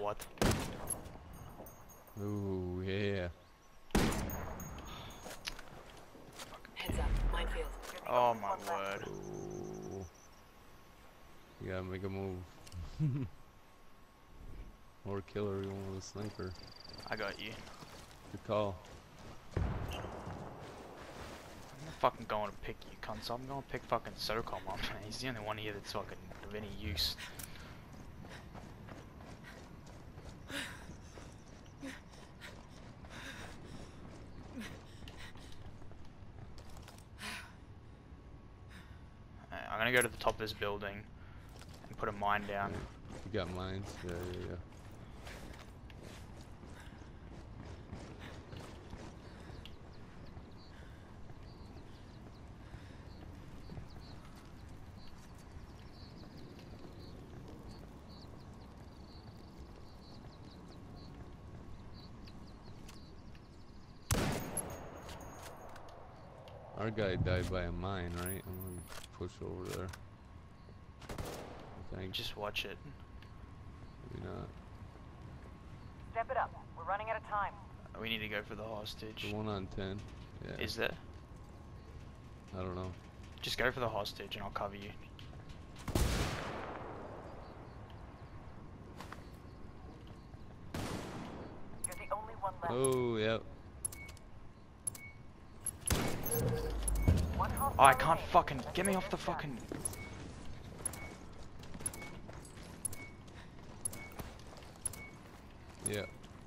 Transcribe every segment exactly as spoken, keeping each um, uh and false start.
what? Ooh, yeah. Heads up, minefield. Oh my word. Ooh. You gotta make a move. Or kill everyone with a sniper. I got you. Good call. I'm not fucking going to pick you, cunt, so I'm going to pick fucking SOCOM up. He's the only one here that's fucking of any use. Alright, I'm gonna go to the top of this building and put a mine down. You got mines? Yeah, yeah, yeah. Our guy died by a mine, right? I'm gonna push over there. I think. Just watch it. Maybe not. Step it up. We're running out of time. We need to go for the hostage. The one on ten. Yeah. Is there? I don't know. Just go for the hostage and I'll cover you. You're the only one left. Oh, yep. One hostile Oh, I can't remaining. fucking Let's get me get off the this done. fucking. Yeah.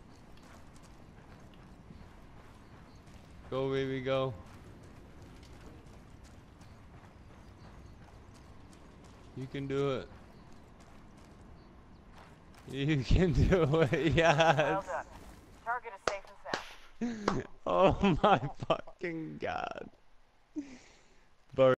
Go, baby, go. You can do it. You can do it, Well yes. done. Target is safe and sound. Oh my fucking god.